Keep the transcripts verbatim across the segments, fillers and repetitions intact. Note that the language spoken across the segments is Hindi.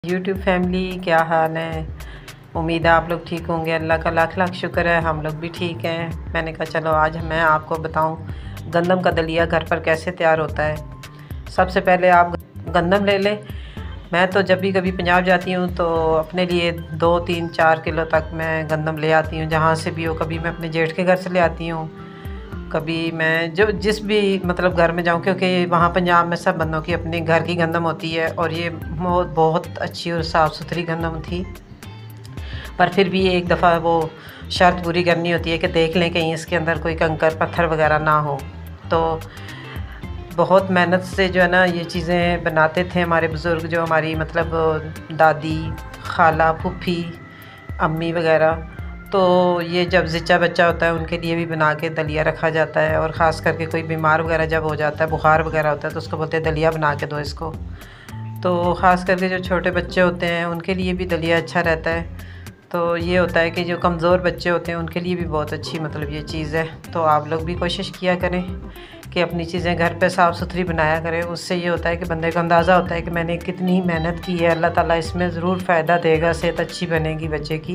यूट्यूब फैमिली, क्या हाल है। उम्मीद है आप लोग ठीक होंगे। अल्लाह का लाख लाख शुक्र है, हम लोग भी ठीक हैं। मैंने कहा चलो आज मैं आपको बताऊं गंदम का दलिया घर पर कैसे तैयार होता है। सबसे पहले आप गंदम ले लें। मैं तो जब भी कभी पंजाब जाती हूँ तो अपने लिए दो तीन चार किलो तक मैं गंदम ले आती हूँ, जहाँ से भी हो। कभी मैं अपने जेठ के घर से ले आती हूँ, कभी मैं जो जिस भी मतलब घर में जाऊँ, क्योंकि वहाँ पंजाब में सब बंदों की अपने घर की गंदम होती है। और ये बहुत बहुत अच्छी और साफ़ सुथरी गंदम थी, पर फिर भी एक दफ़ा वो शर्त पूरी करनी होती है कि देख लें कहीं इसके अंदर कोई कंकर पत्थर वगैरह ना हो। तो बहुत मेहनत से जो है ना ये चीज़ें बनाते थे हमारे बुज़ुर्ग, जो हमारी मतलब दादी, खाला, फूफी, अम्मी वगैरह। तो ये जब ज़िच्चा बच्चा होता है उनके लिए भी बना के दलिया रखा जाता है। और ख़ास करके कोई बीमार वगैरह जब हो जाता है, बुखार वगैरह होता है, तो उसको बोलते हैं दलिया बना के दो इसको। तो ख़ास करके जो छोटे बच्चे होते हैं उनके लिए भी दलिया अच्छा रहता है। तो ये होता है कि जो कमज़ोर बच्चे होते हैं उनके लिए भी बहुत अच्छी मतलब ये चीज़ है। तो आप लोग भी कोशिश किया करें कि अपनी चीज़ें घर पे साफ़ सुथरी बनाया करें। उससे ये होता है कि बंदे को अंदाज़ा होता है कि मैंने कितनी मेहनत की है, अल्लाह ताला इसमें ज़रूर फ़ायदा देगा, सेहत अच्छी बनेगी बच्चे की।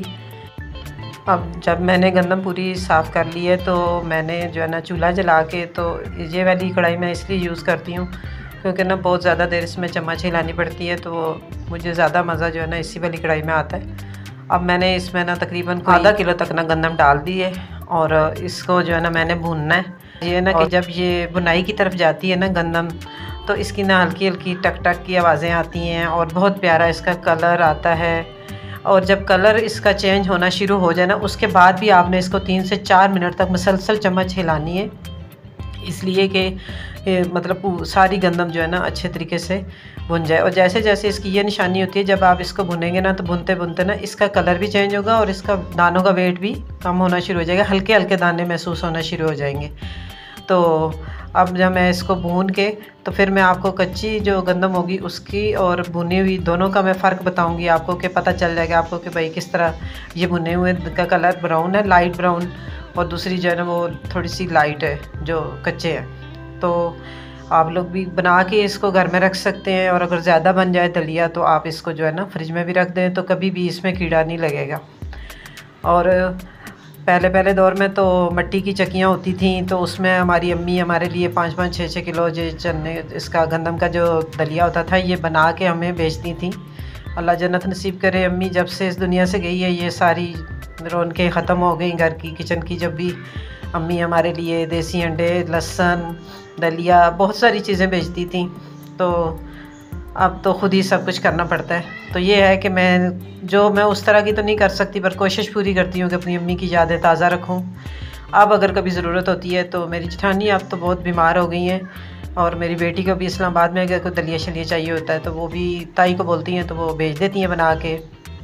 अब जब मैंने गंदम पूरी साफ़ कर ली है तो मैंने जो है ना चूल्हा जला के, तो ये वाली कढ़ाई मैं इसलिए यूज़ करती हूँ क्योंकि ना बहुत ज़्यादा देर इसमें चम्मच हिलानी पड़ती है, तो मुझे ज़्यादा मज़ा जो है ना इसी वाली कढ़ाई में आता है। अब मैंने इसमें ना तकरीबन आधा किलो तक ना गंदम डाल दी है और इसको जो है ना मैंने भूनना है। ये ना कि जब ये बुनाई की तरफ जाती है ना गंदम, तो इसकी ना हल्की हल्की टक टक की आवाज़ें आती हैं और बहुत प्यारा इसका कलर आता है। और जब कलर इसका चेंज होना शुरू हो जाए ना, उसके बाद भी आपने इसको तीन से चार मिनट तक मुसलसल चम्मच हिलानी है, इसलिए कि मतलब सारी गंदम जो है ना अच्छे तरीके से भुन जाए। और जैसे जैसे इसकी ये निशानी होती है, जब आप इसको भुनेंगे ना तो भुनते भुनते ना इसका कलर भी चेंज होगा और इसका दानों का वेट भी कम होना शुरू हो जाएगा, हल्के हल्के दाने महसूस होना शुरू हो जाएंगे। तो अब जब मैं इसको भून के, तो फिर मैं आपको कच्ची जो गंदम होगी उसकी और भुनी हुई दोनों का मैं फ़र्क बताऊंगी आपको, कि पता चल जाएगा आपको कि भाई किस तरह ये भुने हुए का कलर ब्राउन है, लाइट ब्राउन, और दूसरी जो है ना वो थोड़ी सी लाइट है जो कच्चे हैं। तो आप लोग भी बना के इसको घर में रख सकते हैं। और अगर ज़्यादा बन जाए दलिया तो आप इसको जो है ना फ्रिज में भी रख दें, तो कभी भी इसमें कीड़ा नहीं लगेगा। और पहले पहले दौर में तो मिट्टी की चक्कियाँ होती थी, तो उसमें हमारी अम्मी हमारे लिए पाँच पाँच छः छः किलो जो चने इसका गंदम का जो दलिया होता था ये बना के हमें बेचती थी। अल्लाह जन्नत नसीब करे। अम्मी जब से इस दुनिया से गई है ये सारी रौनकें ख़त्म हो गई घर की किचन की। जब भी अम्मी हमारे लिए देसी अंडे, लहसुन, दलिया, बहुत सारी चीज़ें बेचती थी। तो अब तो ख़ुद ही सब कुछ करना पड़ता है। तो ये है कि मैं जो मैं उस तरह की तो नहीं कर सकती, पर कोशिश पूरी करती हूँ कि अपनी अम्मी की यादें ताज़ा रखूँ। अब अगर कभी ज़रूरत होती है तो मेरी जेठानी अब तो बहुत बीमार हो गई हैं, और मेरी बेटी को भी इस्लामाबाद में अगर कोई दलिया शलिया चाहिए होता है तो वो भी ताई को बोलती हैं तो वो भेज देती हैं बना के।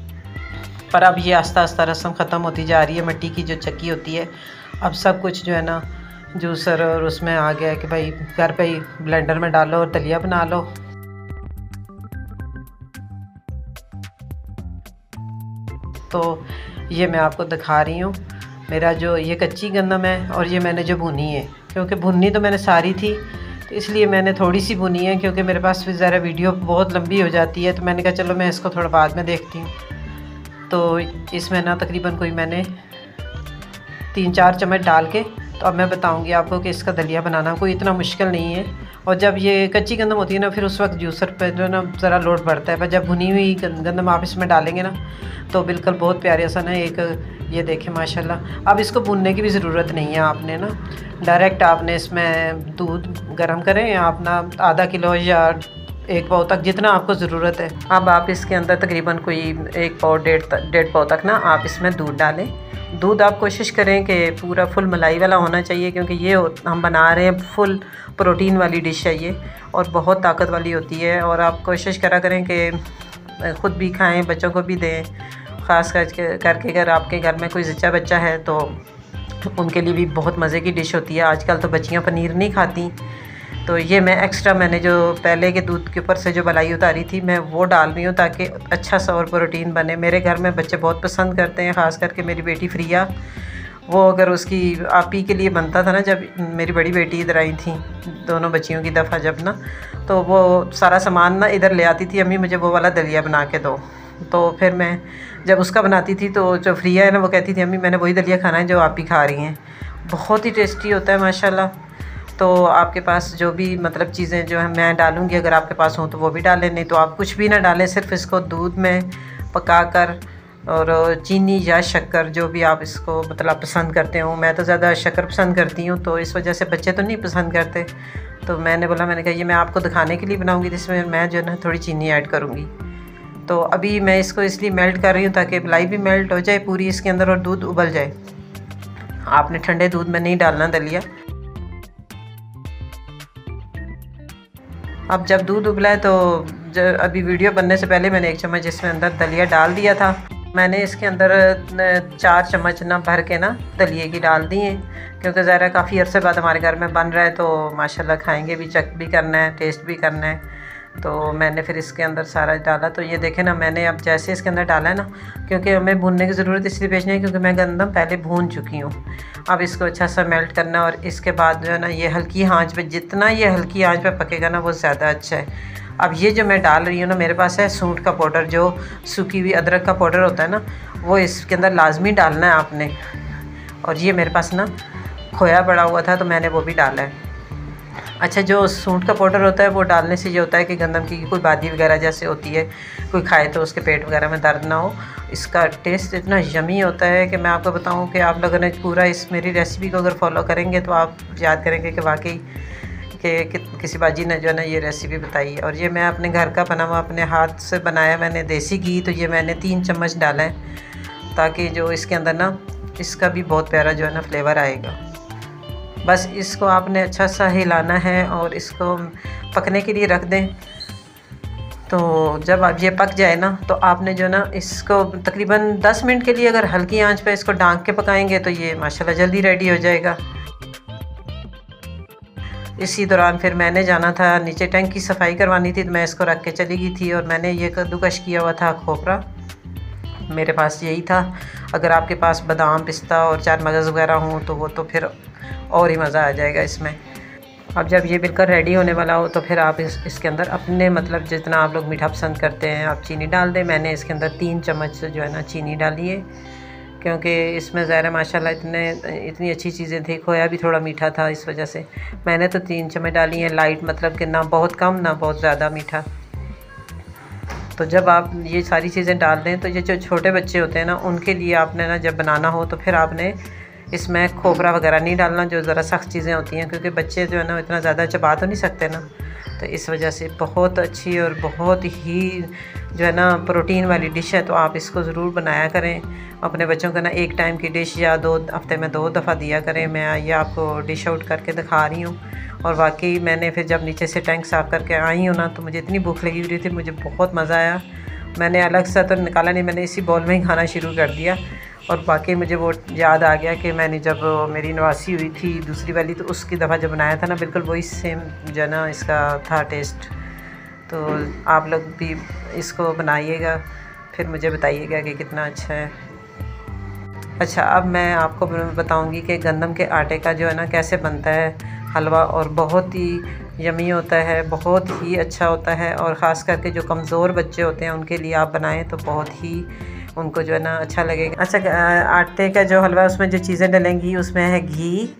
पर अब ये आस्ता आस्ता रस्म ख़त्म होती जा रही है। मिट्टी की जो चक्की होती है, अब सब कुछ जो है ना जूसर और उसमें आ गया है कि भाई घर पे ही ब्लेंडर में डालो और दलिया बना लो। तो ये मैं आपको दिखा रही हूँ मेरा जो ये कच्ची गंदम है, और ये मैंने जो भुनी है, क्योंकि भुननी तो मैंने सारी थी तो इसलिए मैंने थोड़ी सी भुनी है, क्योंकि मेरे पास फिर ज़रा वीडियो बहुत लंबी हो जाती है। तो मैंने कहा चलो मैं इसको थोड़ा बाद में देखती हूँ। तो इसमें ना तकरीबन कोई मैंने तीन चार चम्मच डाल के, तो अब मैं बताऊंगी आपको कि इसका दलिया बनाना कोई इतना मुश्किल नहीं है। और जब ये कच्ची गंदम होती है ना, फिर उस वक्त जूसर पे जो है ना ज़रा लोड बढ़ता है, पर जब भुनी हुई गंदम आप इसमें डालेंगे ना तो बिल्कुल बहुत प्यारे सा ना एक ये देखें माशाल्लाह। अब इसको भूनने की भी ज़रूरत नहीं है, आपने ना डायरेक्ट आपने इसमें दूध गर्म करें, आप ना आधा किलो या एक पाव तक जितना आपको ज़रूरत है। अब आप इसके अंदर तकरीबन कोई एक पाव डेढ़ डेढ़ पाव तक ना आप इसमें दूध डालें। दूध आप कोशिश करें कि पूरा फुल मलाई वाला होना चाहिए, क्योंकि ये हम बना रहे हैं फुल प्रोटीन वाली डिश है ये, और बहुत ताकत वाली होती है। और आप कोशिश करा करें कि ख़ुद भी खाएं, बच्चों को भी दें। ख़ास करके करके अगर आपके घर में कोई ज़िच्चा बच्चा है तो उनके लिए भी बहुत मज़े की डिश होती है। आजकल तो बच्चियाँ पनीर नहीं खाती, तो ये मैं एक्स्ट्रा मैंने जो पहले के दूध के ऊपर से जो मलाई उतारी थी मैं वो डाल रही हूँ, ताकि अच्छा सा और प्रोटीन बने। मेरे घर में बच्चे बहुत पसंद करते हैं, ख़ास करके मेरी बेटी फ्रिया वो अगर उसकी आप ही के लिए बनता था ना, जब मेरी बड़ी बेटी इधर आई थी दोनों बच्चियों की दफ़ा जब ना, तो वो सारा सामान ना इधर ले आती थी, अम्मी मुझे वो वाला दलिया बना के दो। तो फिर मैं जब उसका बनाती थी तो जो फ्रिया है ना, वो कहती थी अम्मी मैंने वही दलिया खाना है जो आप ही खा रही हैं। बहुत ही टेस्टी होता है माशाल्लाह। तो आपके पास जो भी मतलब चीज़ें जो है मैं डालूँगी, अगर आपके पास हों तो वो भी डालें, नहीं तो आप कुछ भी ना डालें, सिर्फ इसको दूध में पका कर और चीनी या शक्कर जो भी आप इसको मतलब पसंद करते हो। मैं तो ज़्यादा शक्कर पसंद करती हूँ, तो इस वजह से बच्चे तो नहीं पसंद करते। तो मैंने बोला, मैंने कहा ये मैं आपको दिखाने के लिए बनाऊँगी, जिसमें मैं जो है ना थोड़ी चीनी ऐड करूँगी। तो अभी मैं इसको इसलिए मेल्ट कर रही हूँ ताकि मलाई भी मेल्ट हो जाए पूरी इसके अंदर और दूध उबल जाए। आपने ठंडे दूध में नहीं डालना दलिया। अब जब दूध उबला है तो जब अभी वीडियो बनने से पहले मैंने एक चम्मच इसमें अंदर दलिया डाल दिया था। मैंने इसके अंदर चार चम्मच ना भर के ना दलिए की डाल दी हैं, क्योंकि ज़रा काफ़ी अरसे बाद हमारे घर में बन रहा है, तो माशाल्लाह खाएंगे भी, चख भी करना है, टेस्ट भी करना है। तो मैंने फिर इसके अंदर सारा डाला। तो ये देखें ना, मैंने अब जैसे इसके अंदर डाला है ना, क्योंकि हमें भूनने की ज़रूरत इसलिए पेश नहीं है क्योंकि मैं गंदम पहले भून चुकी हूँ। अब इसको अच्छा सा मेल्ट करना है और इसके बाद जो है ना ये हल्की आंच पे, जितना ये हल्की आंच पे पकेगा ना वो ज़्यादा अच्छा है। अब ये जो मैं डाल रही हूँ ना, मेरे पास है सूंठ का पाउडर, जो सूखी हुई अदरक का पाउडर होता है ना, वो इसके अंदर लाजमी डालना है आपने। और ये मेरे पास ना खोया पड़ा हुआ था तो मैंने वो भी डाला है। अच्छा, जो सूंठ का पाउडर होता है वो डालने से ये होता है कि गंदम की कोई बादी वगैरह जैसे होती है, कोई खाए तो उसके पेट वगैरह में दर्द ना हो। इसका टेस्ट इतना यमी होता है कि मैं आपको बताऊं कि आप लोगों ने पूरा इस मेरी रेसिपी को अगर फॉलो करेंगे तो आप याद करेंगे कि वाकई कि, कि किसी बाजी ने जो है ना ये रेसिपी बताई है। और ये मैं अपने घर का बना हुआ, अपने हाथ से बनाया मैंने, देसी घी। तो ये मैंने तीन चम्मच डाला है ताकि जो इसके अंदर ना इसका भी बहुत प्यारा जो है ना फ्लेवर आएगा। बस इसको आपने अच्छा सा हिलाना है और इसको पकने के लिए रख दें। तो जब आप ये पक जाए ना तो आपने जो ना इसको तकरीबन दस मिनट के लिए अगर हल्की आंच पे इसको ढाँक के पकाएंगे तो ये माशाल्लाह जल्दी रेडी हो जाएगा। इसी दौरान फिर मैंने जाना था नीचे, टैंक की सफाई करवानी थी, तो मैं इसको रख के चली गई थी। और मैंने ये कद्दूकश किया हुआ था खोपरा, मेरे पास यही था। अगर आपके पास बादाम, पिस्ता और चार मगज़ वगैरह हों तो वो तो फिर और ही मज़ा आ जाएगा इसमें। अब जब ये बिल्कुल रेडी होने वाला हो तो फिर आप इस इसके अंदर अपने मतलब जितना आप लोग मीठा पसंद करते हैं आप चीनी डाल दें। मैंने इसके अंदर तीन चम्मच जो है ना चीनी डाली है, क्योंकि इसमें ज़ाहिर माशाल्लाह इतने इतनी अच्छी चीज़ें थी। खोया भी थोड़ा मीठा था, इस वजह से मैंने तो तीन चम्मच डाली हैं। लाइट मतलब कि ना बहुत कम ना बहुत ज़्यादा मीठा। तो जब आप ये सारी चीज़ें डाल दें तो ये जो छोटे बच्चे होते हैं ना, उनके लिए आपने ना जब बनाना हो तो फिर आपने इसमें खोपरा वगैरह नहीं डालना, जो ज़रा सख्त चीज़ें होती हैं, क्योंकि बच्चे जो है ना इतना ज़्यादा चबा तो नहीं सकते ना। तो इस वजह से बहुत अच्छी और बहुत ही जो है ना प्रोटीन वाली डिश है। तो आप इसको ज़रूर बनाया करें अपने बच्चों को ना, एक टाइम की डिश या दो हफ्ते में दो दफ़ा दिया करें। मैं ये आपको डिश आउट करके दिखा रही हूँ। और वाकई मैंने फिर जब नीचे से टैंक साफ़ करके आई हूँ ना, तो मुझे इतनी भूख लगी हुई थी, मुझे बहुत मज़ा आया। मैंने अलग सा तो निकाला नहीं, मैंने इसी बॉल में ही खाना शुरू कर दिया। और बाकी मुझे वो याद आ गया कि मैंने जब मेरी नवासी हुई थी दूसरी वाली, तो उसकी दफ़ा जब बनाया था ना, बिल्कुल वही सेम जो है ना इसका था टेस्ट। तो आप लोग भी इसको बनाइएगा, फिर मुझे बताइएगा कि कितना अच्छा है। अच्छा, अब मैं आपको बताऊंगी कि गंदम के आटे का जो है ना कैसे बनता है हलवा, और बहुत ही यमी होता है, बहुत ही अच्छा होता है। और ख़ास करके जो कमज़ोर बच्चे होते हैं उनके लिए आप बनाएं तो बहुत ही उनको जो है ना अच्छा लगेगा। अच्छा, आटे का जो हलवा उसमें जो चीज़ें डलेंगी उसमें है घी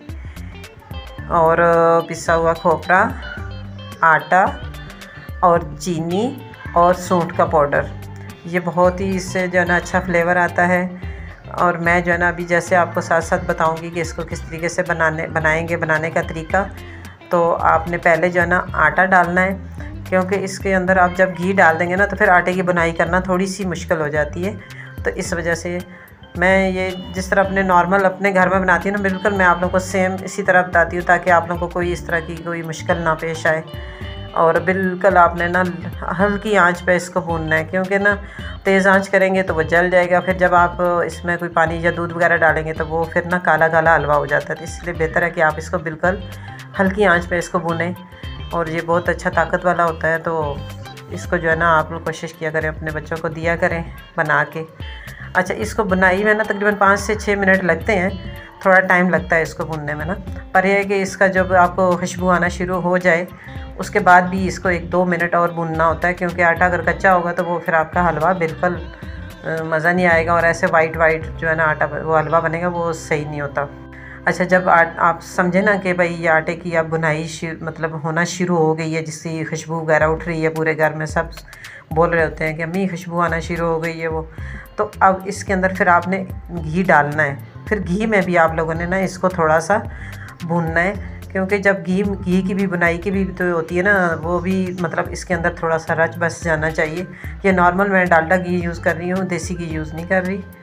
और पिसा हुआ खोपरा, आटा और चीनी और सूंठ का पाउडर। ये बहुत ही इससे जो है ना अच्छा फ्लेवर आता है। और मैं जो है ना अभी जैसे आपको साथ साथ बताऊंगी कि इसको किस तरीके से बनाने बनाएंगे बनाने का तरीका। तो आपने पहले जो है ना आटा डालना है, क्योंकि इसके अंदर आप जब घी डाल देंगे ना तो फिर आटे की बुनाई करना थोड़ी सी मुश्किल हो जाती है। तो इस वजह से मैं ये जिस तरह अपने नॉर्मल अपने घर में बनाती हूँ ना, बिल्कुल मैं आप लोगों को सेम इसी तरह बताती हूँ, ताकि आप लोगों को कोई इस तरह की कोई मुश्किल ना पेश आए। और बिल्कुल आपने ना हल्की आंच पे इसको भूनना है, क्योंकि ना तेज़ आंच करेंगे तो वो जल जाएगा। फिर जब आप इसमें कोई पानी या दूध वगैरह डालेंगे तो वो फिर ना काला काला हलवा हो जाता है। तो इसलिए बेहतर है कि आप इसको बिल्कुल हल्की आंच पे इसको भूनें। और ये बहुत अच्छा ताकत वाला होता है, तो इसको जो है ना आप लोग कोशिश किया करें, अपने बच्चों को दिया करें बना के। अच्छा, इसको बुनाई में ना तकरीबन पाँच से छः मिनट लगते हैं, थोड़ा टाइम लगता है इसको भूनने में ना। पर यह है कि इसका जब आपको खुशबू आना शुरू हो जाए उसके बाद भी इसको एक दो मिनट और भूनना होता है, क्योंकि आटा अगर कच्चा होगा तो वो फिर आपका हलवा बिल्कुल मज़ा नहीं आएगा, और ऐसे वाइट वाइट जो है ना आटा वो हलवा बनेगा वो सही नहीं होता। अच्छा, जब आ, आप समझे ना कि भाई ये आटे की अब बुनाई मतलब होना शुरू हो गई है, जिसकी खुशबू वगैरह उठ रही है, पूरे घर में सब बोल रहे होते हैं कि अम्मी खुशबू आना शुरू हो गई है वो, तो अब इसके अंदर फिर आपने घी डालना है। फिर घी में भी आप लोगों ने ना इसको थोड़ा सा भूनना है, क्योंकि जब घी घी की भी बुनाई की भी तो होती है ना, वो भी मतलब इसके अंदर थोड़ा सा रच बस जाना चाहिए। ये नॉर्मल मैं डालडा घी यूज़ कर रही हूँ, देसी घी यूज़ नहीं कर रही।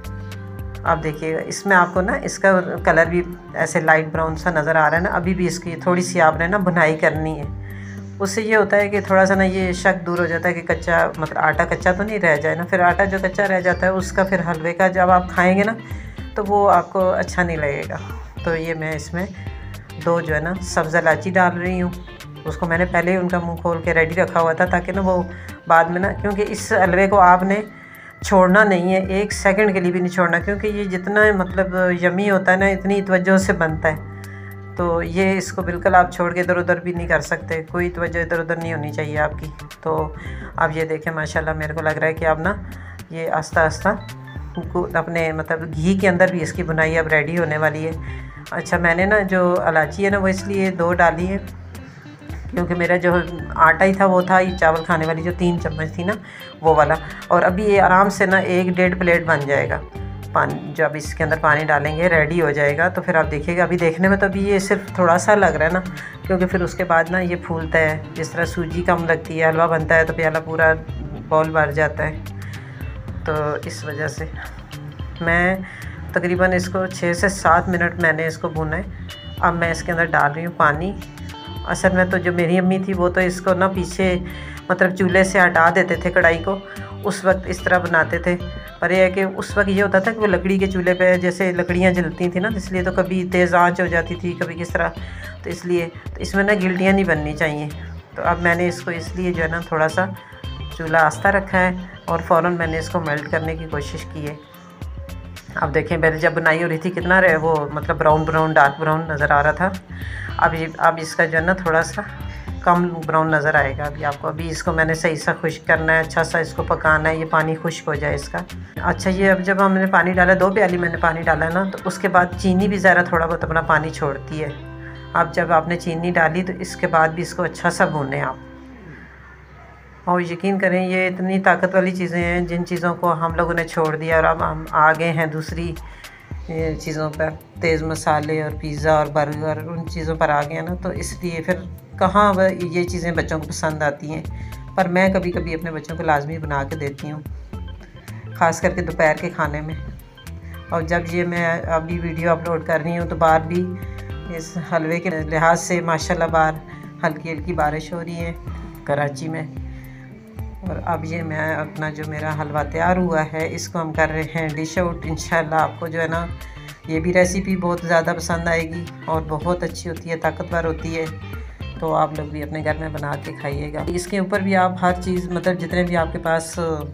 आप देखिएगा इसमें आपको ना इसका कलर भी ऐसे लाइट ब्राउन सा नज़र आ रहा है ना, अभी भी इसकी थोड़ी सी आपने ना बुनाई करनी है। उससे ये होता है कि थोड़ा सा ना ये शक दूर हो जाता है कि कच्चा मतलब आटा कच्चा तो नहीं रह जाए ना। फिर आटा जो कच्चा रह जाता है उसका फिर हलवे का जब आप खाएंगे ना तो वो आपको अच्छा नहीं लगेगा। तो ये मैं इसमें दो जो है ना सब्ज़ इलायची डाल रही हूँ। उसको मैंने पहले ही उनका मुंह खोल के रेडी रखा हुआ था, ताकि ना वो बाद में ना, क्योंकि इस हलवे को आपने छोड़ना नहीं है, एक सेकंड के लिए भी नहीं छोड़ना, क्योंकि ये जितना मतलब यमी होता है ना इतनी तवज्जो से बनता है। तो ये इसको बिल्कुल आप छोड़ के इधर उधर भी नहीं कर सकते, कोई तवज्जो इधर उधर नहीं होनी चाहिए आपकी। तो अब ये देखें माशाल्लाह मेरे को लग रहा है कि अब ना ये आस्ता आस्ता अपने मतलब घी के अंदर भी इसकी बुनाई अब रेडी होने वाली है। अच्छा, मैंने ना जो इलायची है ना वो इसलिए दो डाली है क्योंकि मेरा जो आटा ही था वो था ये चावल खाने वाली जो तीन चम्मच थी ना वो वाला, और अभी ये आराम से ना एक डेढ़ प्लेट बन जाएगा। पानी जब इसके अंदर पानी डालेंगे रेडी हो जाएगा, तो फिर आप देखिएगा। अभी देखने में तो अभी ये सिर्फ थोड़ा सा लग रहा है ना, क्योंकि फिर उसके बाद ना ये फूलता है, जिस तरह सूजी कम लगती है हलवा बनता है तो प्याला पूरा बॉल भर जाता है। तो इस वजह से मैं तकरीबन इसको छः से सात मिनट मैंने इसको भूना है। अब मैं इसके अंदर डाल रही हूँ पानी। असल में तो जो मेरी अम्मी थी वो तो इसको ना पीछे मतलब चूल्हे से हटा देते थे कढ़ाई को, उस वक्त इस तरह बनाते थे। पर यह है कि उस वक्त ये होता था कि वो लकड़ी के चूल्हे पे जैसे लकड़ियाँ जलती थी ना, इसलिए तो कभी तेज़ आंच हो जाती थी, कभी किस तरह, तो इसलिए तो इसमें ना गिल्टियाँ नहीं बननी चाहिए। तो अब मैंने इसको इसलिए जो है ना थोड़ा सा चूल्हा आस्ता रखा है और फ़ौरन मैंने इसको मेल्ट करने की कोशिश की है। अब देखें मेरे जब बनाई हो रही थी कितना रहे वो मतलब ब्राउन ब्राउन डार्क ब्राउन नज़र आ रहा था। अब ये अब इसका जो है ना थोड़ा सा कम ब्राउन नज़र आएगा अभी आपको। अभी इसको मैंने सही सा खुश्क करना है, अच्छा सा इसको पकाना है, ये पानी खुश्क हो जाए इसका। अच्छा, ये अब जब हमने पानी डाला, दो प्याली मैंने पानी डाला है ना, तो उसके बाद चीनी भी ज़रा थोड़ा बहुत अपना पानी छोड़ती है। अब जब आपने चीनी डाली तो इसके बाद भी इसको अच्छा सा भूनें आप। और यकीन करें ये इतनी ताकत वाली चीज़ें हैं जिन चीज़ों को हम लोगों ने छोड़ दिया और अब हम आ गए हैं दूसरी चीज़ों पर, तेज़ मसाले और पिज़्ज़ा और बर्गर, उन चीज़ों पर आ गए ना, तो इसलिए फिर कहाँ वह ये चीज़ें बच्चों को पसंद आती हैं। पर मैं कभी कभी अपने बच्चों को लाजमी बना के देती हूँ, ख़ास करके दोपहर के खाने में। और जब ये मैं अभी वीडियो अपलोड कर रही हूँ तो बाहर भी इस हलवे के लिहाज से माशाल्लाह बाहर हल्की हल्की बारिश हो रही है कराची में। और अब ये मैं अपना जो मेरा हलवा तैयार हुआ है इसको हम कर रहे हैं डिश आउट। इंशाल्लाह आपको जो है ना ये भी रेसिपी बहुत ज़्यादा पसंद आएगी और बहुत अच्छी होती है, ताकतवर होती है। तो आप लोग भी अपने घर में बना के खाइएगा। इसके ऊपर भी आप हर चीज़ मतलब जितने भी आपके पास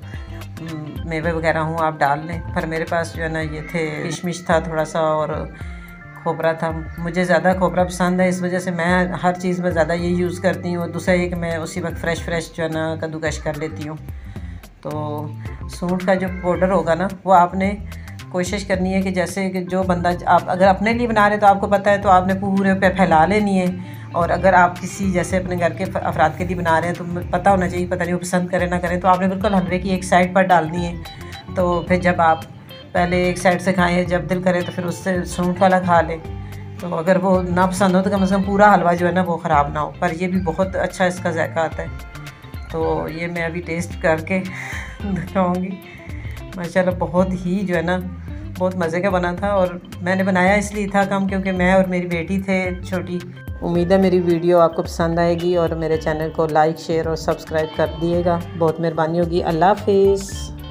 मेवे वगैरह हों आप डाल लें। पर मेरे पास जो है ना ये थे किशमिश था थोड़ा सा और खोपरा था। मुझे ज़्यादा खोपरा पसंद है, इस वजह से मैं हर चीज़ में ज़्यादा ये यूज़ करती हूँ। दूसरा ये कि मैं उसी वक्त फ़्रेश फ्रेश जो है ना कद्दूकश कर लेती हूँ। तो सूंठ का जो पाउडर होगा ना वो आपने कोशिश करनी है कि जैसे कि जो बंदा आप अगर अपने लिए बना रहे तो आपको पता है तो आपने पूरे पे फैला लेनी है। और अगर आप किसी जैसे अपने घर के अफराद के लिए बना रहे हैं तो पता होना चाहिए, पता नहीं वो पसंद करें ना करें, तो आपने बिल्कुल हलवे की एक साइड पर डालनी है। तो फिर जब आप पहले एक साइड से खाएं, जब दिल करे तो फिर उससे सूंठ वाला खा लें। तो अगर वो ना पसंद हो तो कम से कम पूरा हलवा जो है ना वो ख़राब ना हो। पर ये भी बहुत अच्छा इसका जायका आता है। तो ये मैं अभी टेस्ट करके दिखाऊँगी। माशाल्लाह बहुत ही जो है ना बहुत मज़े का बना था। और मैंने बनाया इसलिए था कम क्योंकि मैं और मेरी बेटी थे छोटी। उम्मीद है मेरी वीडियो आपको पसंद आएगी और मेरे चैनल को लाइक शेयर और सब्सक्राइब कर दिएगा, बहुत मेहरबानी होगी। अल्लाह हाफिज़।